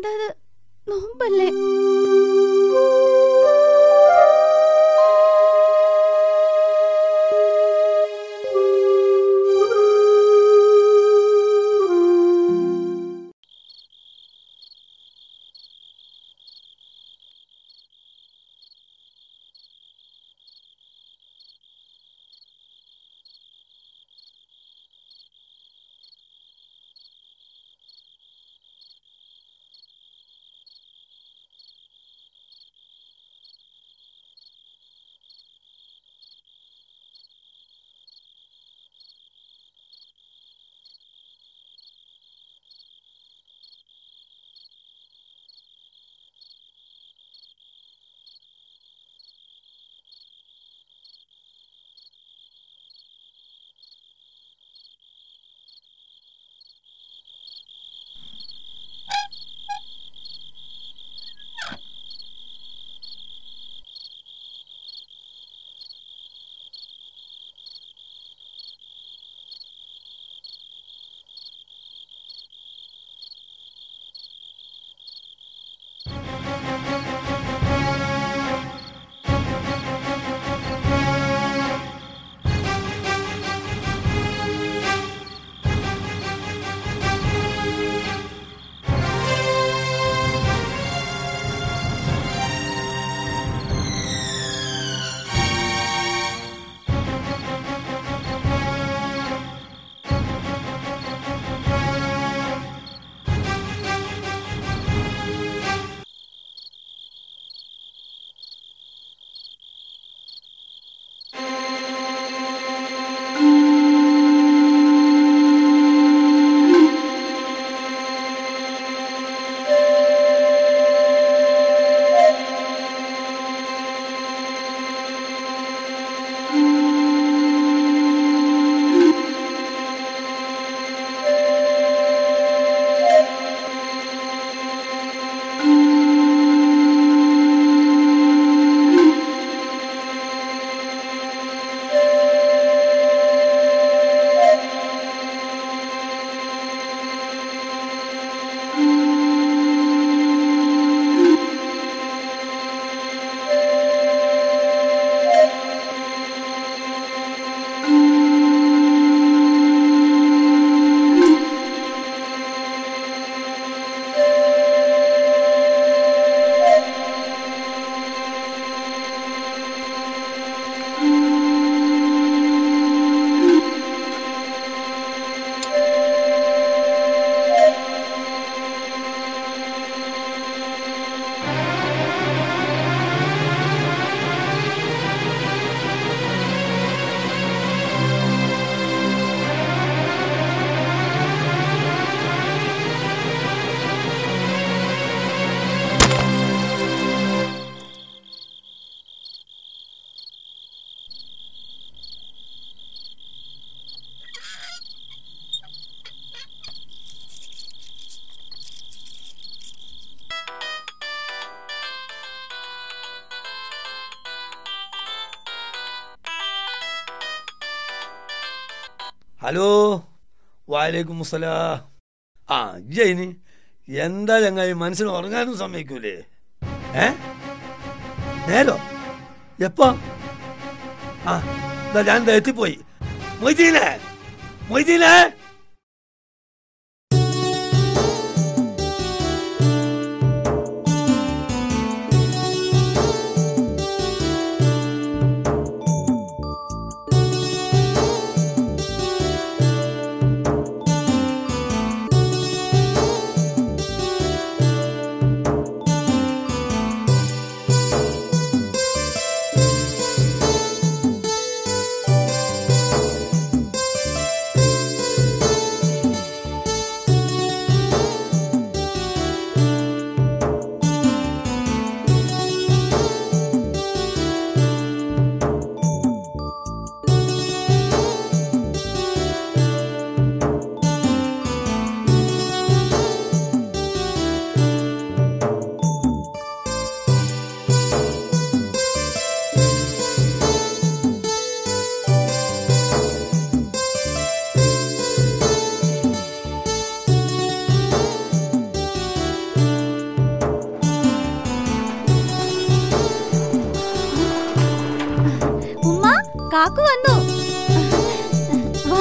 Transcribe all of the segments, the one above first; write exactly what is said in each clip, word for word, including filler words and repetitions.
എന്താ നോമ്പല്ലേ? ഹലോ, വാലേക്കും മുസ്സലാം. ആ ജയിന് എന്താ ചങ്ങായി, മനസ്സിന് ഉറങ്ങാനും സമ്മതിക്കൂലേ? ഏ നേരോ എപ്പോ? ആ എന്താ ഞാൻ എന്താ എത്തിപ്പോയി. മൊയ്തീനെ മൊയ്തീനെ കാക്കു വന്നു. വാ.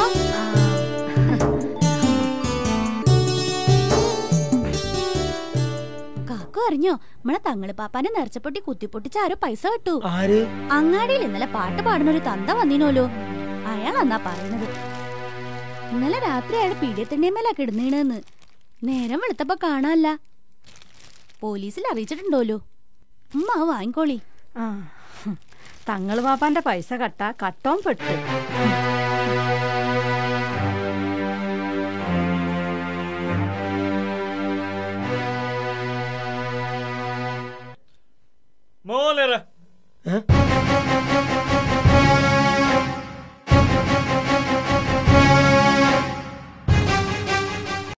കാക്കു അറിഞ്ഞോ, നമ്മളെ തങ്ങള് പാപ്പാന്റെ നേർച്ചപ്പൊട്ടി കുത്തിപ്പൊട്ടിച്ച് ആരോ പൈസ കിട്ടു. അങ്ങാടിയിൽ ഇന്നലെ പാട്ട് പാടുന്ന ഒരു തന്ത വന്നിനോലോ. അയാളെന്നാ പറയുന്നത്. ഇന്നലെ രാത്രി അയാൾ പീഡിയത്തിന്റെമേലാ കിടന്നീണെന്ന്. നേരം വെളുത്തപ്പോ കാണാല്ല. പോലീസിൽ അറിയിച്ചിട്ടുണ്ടോലോ. ഉമ്മ വാങ്ങിക്കോളി. ആ, തങ്ങള് പാപ്പാന്റെ പൈസ കട്ട കട്ടോം പെട്ടു. മോനേരാ